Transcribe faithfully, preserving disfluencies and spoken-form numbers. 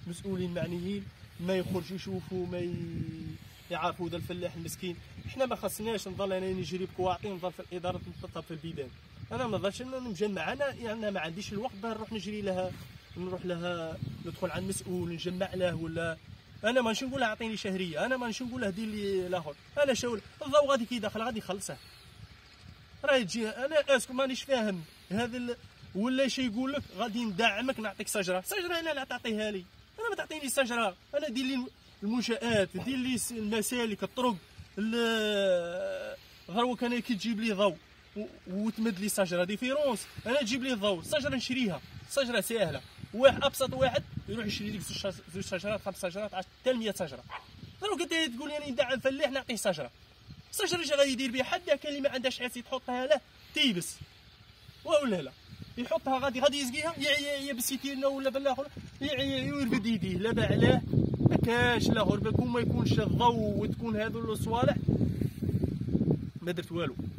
مسؤولين معنيين ما يخرجوا يشوفوا ما ي... يعرفوا ذا الفلاح المسكين. حنا ما خصناش نضل انا نجري بكواطي نضل في الاداره نطبطب في البيبان. انا ما نقدرش نجمع، انا يعني ما عنديش الوقت باه نروح نجري لها نروح لها ندخل عند مسؤول نجمع له، ولا انا ماشي نقول له اعطيني شهريه، انا ماشي نقول له دير لي الاخر، انا شاول الضوء غادي كي داخل غادي يخلصه. راه تجي انا اسكو مانيش فاهم هذا ال... ولا شي يقول لك غادي ندعمك نعطيك شجره، شجره انا لا تعطيها لي، انا ما تعطيني شجره، انا دير لي المنشآت، دير لي المسالك الطرق غير كان كي تجيب لي ضوء وتمد لي شجره ديفيرونس. انا تجيب لي ضوء شجره نشريها، شجره ساهله، واحد ابسط واحد يروح يشري لك زوج شجرات خمس شجرات حتى مية شجره. غير كنت تقول لي ندعم فلاح نعطيه شجره، الشجره اش غادي يدير بها؟ حد كان اللي ما عندهاش حاسي تحطها له تيبس ولا لا يحطها غادي غادي يسقيها يا بالسيتيرنا ولا بالاخر يرفد يديه لا بعلاه ما كاش لا غربه. كون ما يكونش الضوء وتكون هذو الصوالح ما درت والو.